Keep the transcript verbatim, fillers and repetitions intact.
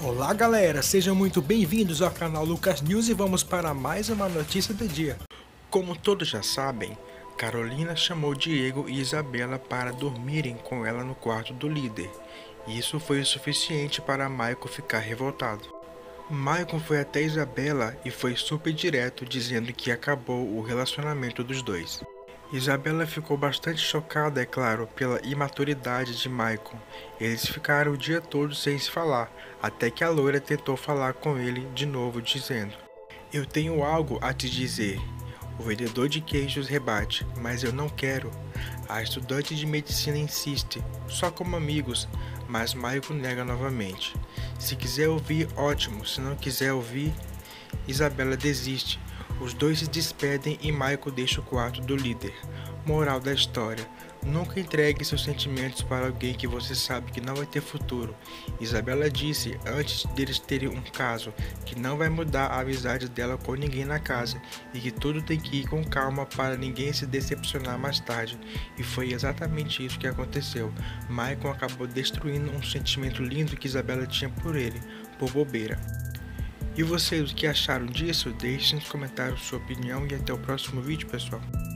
Olá galera, sejam muito bem-vindos ao canal Lucas News e vamos para mais uma notícia do dia. Como todos já sabem, Carolina chamou Diego e Isabela para dormirem com ela no quarto do líder. Isso foi o suficiente para Michael ficar revoltado. Michael foi até Isabela e foi super direto dizendo que acabou o relacionamento dos dois. Isabela ficou bastante chocada, é claro, pela imaturidade de Michael. Eles ficaram o dia todo sem se falar, até que a loira tentou falar com ele de novo, dizendo: "Eu tenho algo a te dizer." O vendedor de queijos rebate: "Mas eu não quero." A estudante de medicina insiste: "Só como amigos." Mas Michael nega novamente: "Se quiser ouvir, ótimo. Se não quiser ouvir..." Isabela desiste. Os dois se despedem e Michael deixa o quarto do líder. Moral da história: nunca entregue seus sentimentos para alguém que você sabe que não vai ter futuro. Isabela disse, antes deles terem um caso, que não vai mudar a amizade dela com ninguém na casa e que tudo tem que ir com calma para ninguém se decepcionar mais tarde. E foi exatamente isso que aconteceu. Michael acabou destruindo um sentimento lindo que Isabela tinha por ele, por bobeira. E vocês, o que acharam disso? Deixem nos comentários sua opinião e até o próximo vídeo, pessoal.